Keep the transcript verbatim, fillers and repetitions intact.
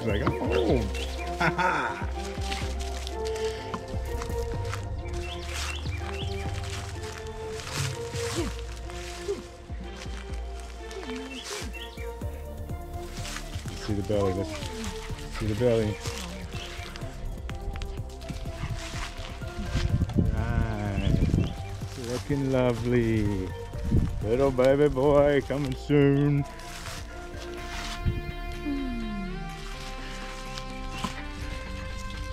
like, I'm home. Ha ha. See the belly. Let's see the belly. Right. Looking lovely. Little baby boy coming soon.